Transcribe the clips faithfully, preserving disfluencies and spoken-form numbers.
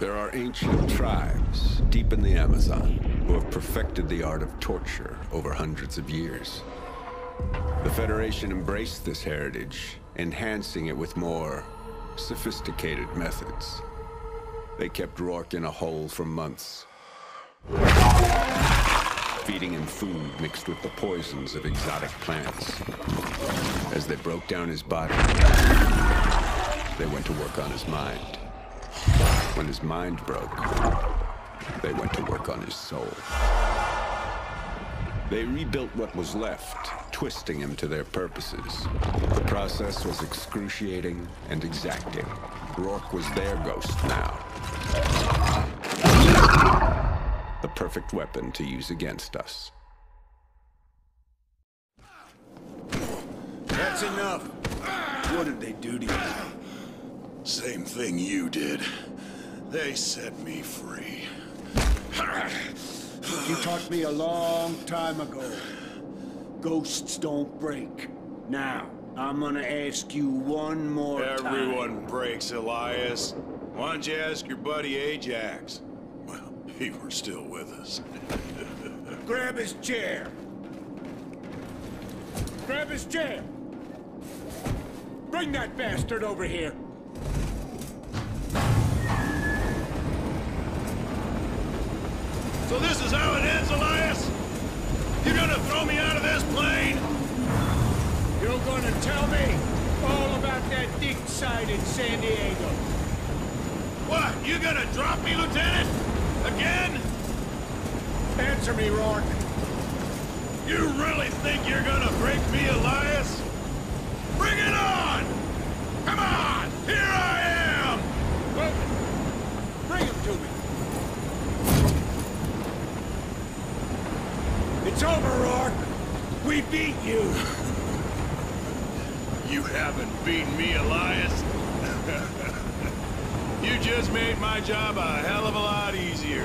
There are ancient tribes deep in the Amazon who have perfected the art of torture over hundreds of years. The Federation embraced this heritage, enhancing it with more sophisticated methods. They kept Rourke in a hole for months, feeding him food mixed with the poisons of exotic plants. As they broke down his body, they went to work on his mind. When his mind broke, they went to work on his soul. They rebuilt what was left, twisting him to their purposes. The process was excruciating and exacting. Rourke was their ghost now. The perfect weapon to use against us. That's enough. What did they do to you? Same thing you did. They set me free. You taught me a long time ago. Ghosts don't break. Now, I'm gonna ask you one more time. Everyone breaks, Elias. Why don't you ask your buddy Ajax? Well, he were still with us. Grab his chair. Grab his chair. Bring that bastard over here. So this is how it ends, Elias? You're gonna throw me out of this plane? You're gonna tell me all about that dig site in San Diego. What? You gonna drop me, Lieutenant? Again? Answer me, Rourke. You really think you're gonna break me, Elias? Bring it on! Come on! Here I am! Well, bring him to me. It's over, Rourke. We beat you. You haven't beaten me, Elias. You just made my job a hell of a lot easier.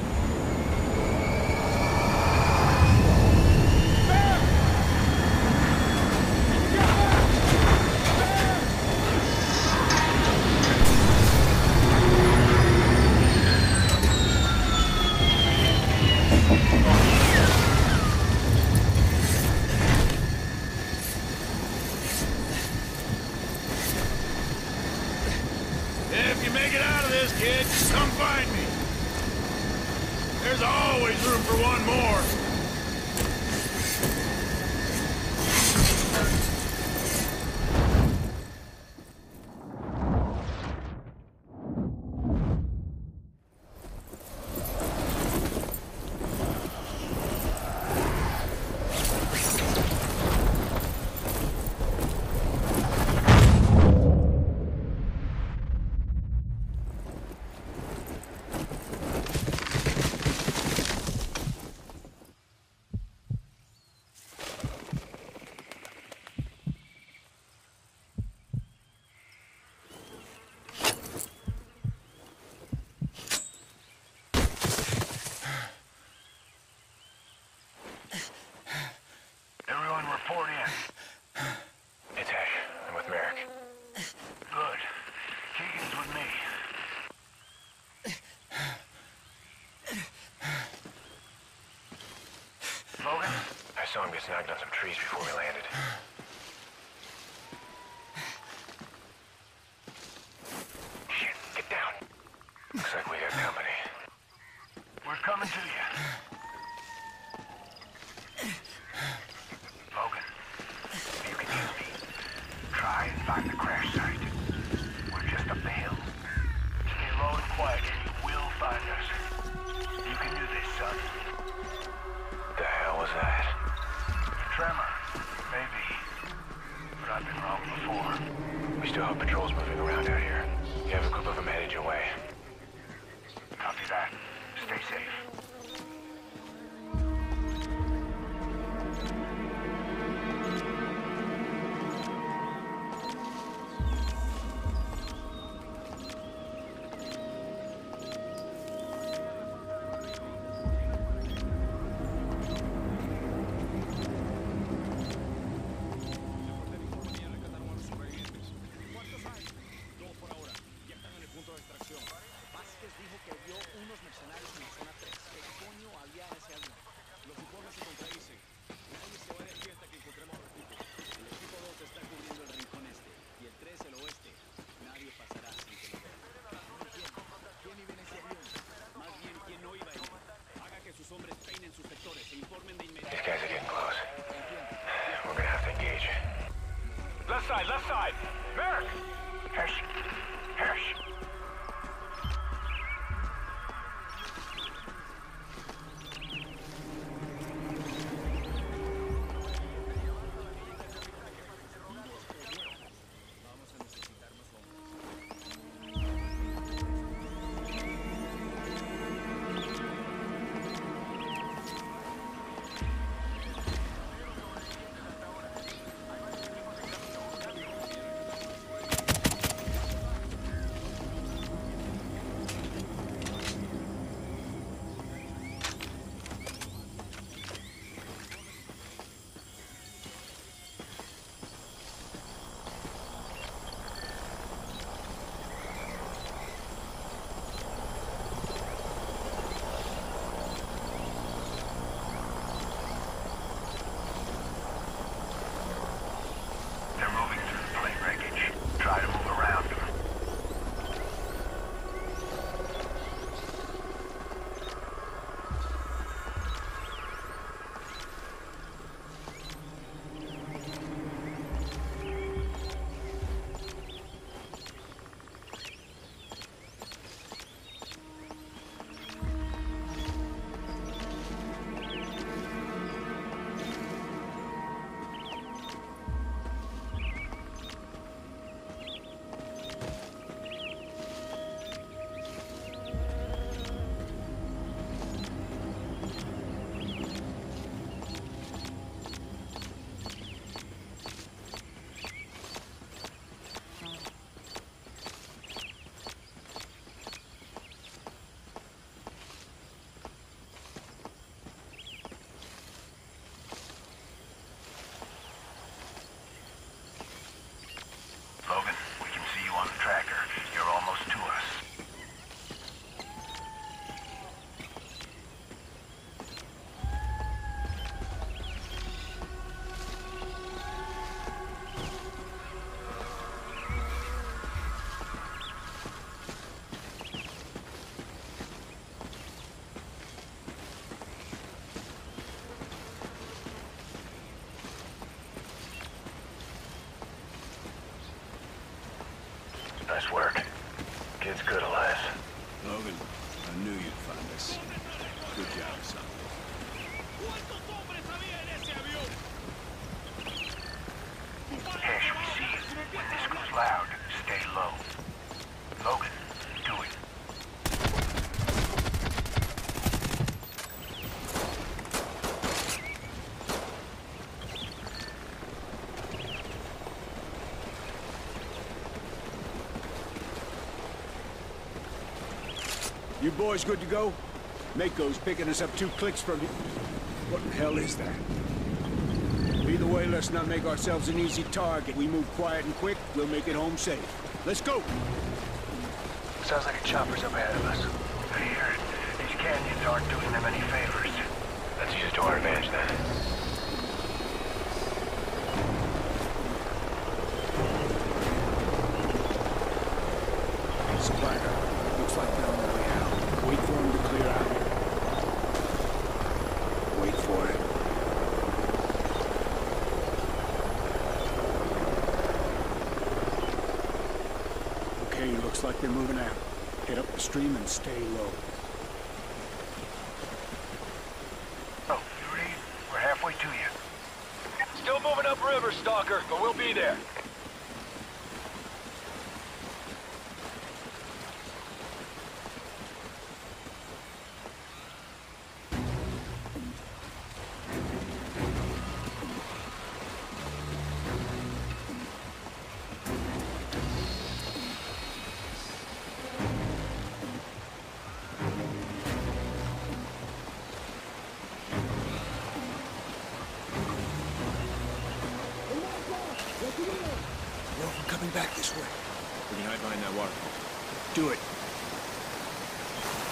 If you make it out of this, kid, come find me. There's always room for one more. Report in. It's Ash. I'm with Merrick. Good. Keegan's with me. Logan? I saw him get snagged on some trees before we landed. Shit, get down. Looks like we got company. We're coming to you. Try and find the crash site. We're just up the hill. Stay low and quiet and you will find us. You can do this, son. The hell was that? Tremor. Maybe. But I've been wrong before. We still have patrols moving around out here. You have a group of them headed your way. Copy that. Stay safe. Extracción. que vio unos mercenarios en la zona tres. ¿Qué coño había en ese avión? Los informes se contradicen. Nadie se va de aquí hasta que encontremos a los tipos. El equipo dos está cubriendo el rincón este y el tres el oeste. Nadie pasará sin que lo vean. No entiendo. ¿Quién iba en ese avión? Más bien, ¿quién no iba a ir? Haga que sus hombres peinen sus sectores e informen de These inmediato. guys are getting close. We're gonna have to engage. Left side, left side! Merrick! Hirsch! Hirsch! They're moving through the plane wreckage. Try to move around them. Logan, we can see you on the tracker. You're almost to us. Nice work. Kid's good, Elias. Logan, I knew you'd find us. Good job, son. ¿Cuántos hombres había en ese avión? Hirsch, we see you. When this goes loud, stay low. Logan, do it. You boys good to go? Mako's picking us up two clicks from you. What the hell is that? Either way, let's not make ourselves an easy target. We move quiet and quick, we'll make it home safe. Let's go! Sounds like a chopper's up ahead of us. I hear it. These canyons aren't doing them any favors. Let's use it to our advantage then. Spider, looks like they're on their way out. Wait for them to clear out. Wait for it. Okay, looks like they're moving out. Head up the stream and stay low. Oh, you read? We're halfway to you. Still moving upriver, Stalker, but we'll be there. Coming back this way. We can hide behind that waterfall. Do it.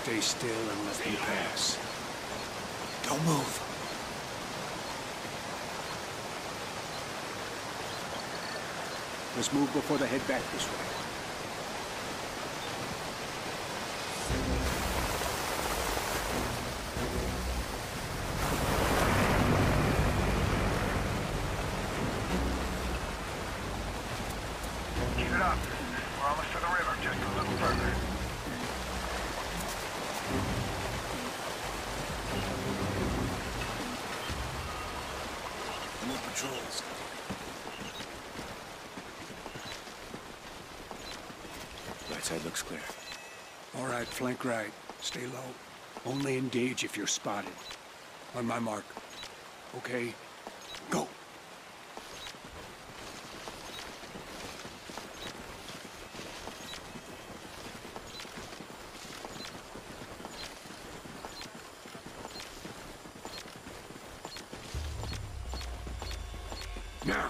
Stay still and let me pass. Don't move. Let's move before they head back this way. Keep it up. We're almost to the river, just a little further. More patrols. Right side looks clear. All right, flank right. Stay low. Only engage if you're spotted. On my mark. Okay? Go! Now!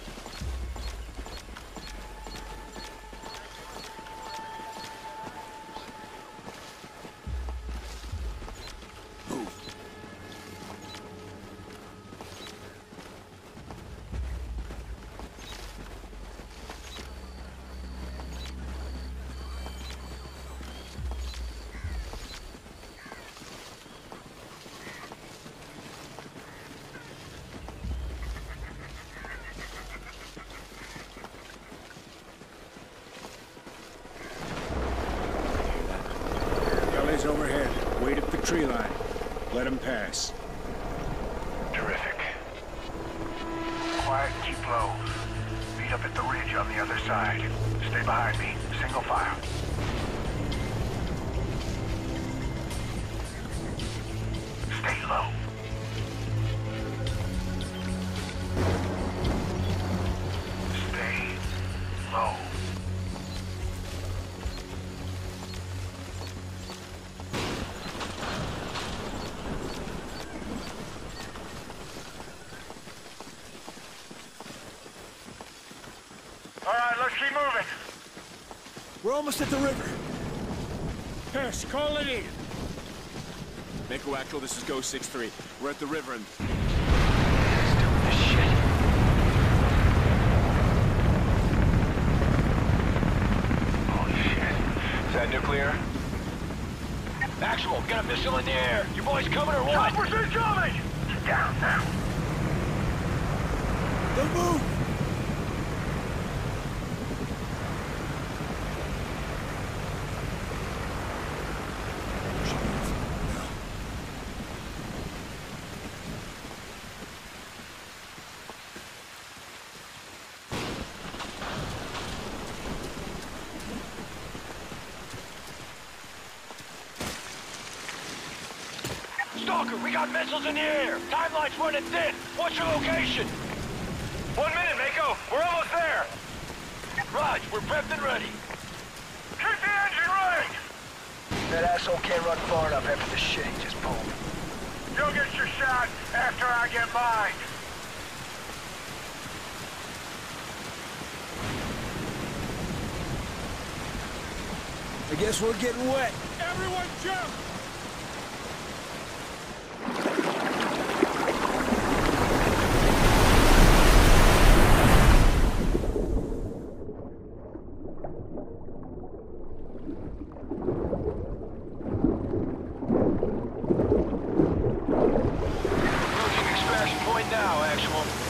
Overhead. Wait at the tree line. Let them pass. Terrific. Quiet and keep low. Meet up at the ridge on the other side. Stay behind me. Single file. Stay low. Stay low. All right, let's keep moving. We're almost at the river. Pass, call it in. Mako Actual, this is Go six three. We're at the river and... Is that nuclear? Actual, got a missile in the air. You boys coming or what? Choppers incoming! Get down now. Don't move! Stalker, we got missiles in the air. Timeline's running thin. What's your location? One minute, Mako. We're almost there. Raj, we're prepped and ready. Keep the engine running! That asshole can't run far enough after the shit he just pulled. You'll get your shot after I get mine. I guess we're getting wet. Everyone jump! Approaching extraction point now, Actual.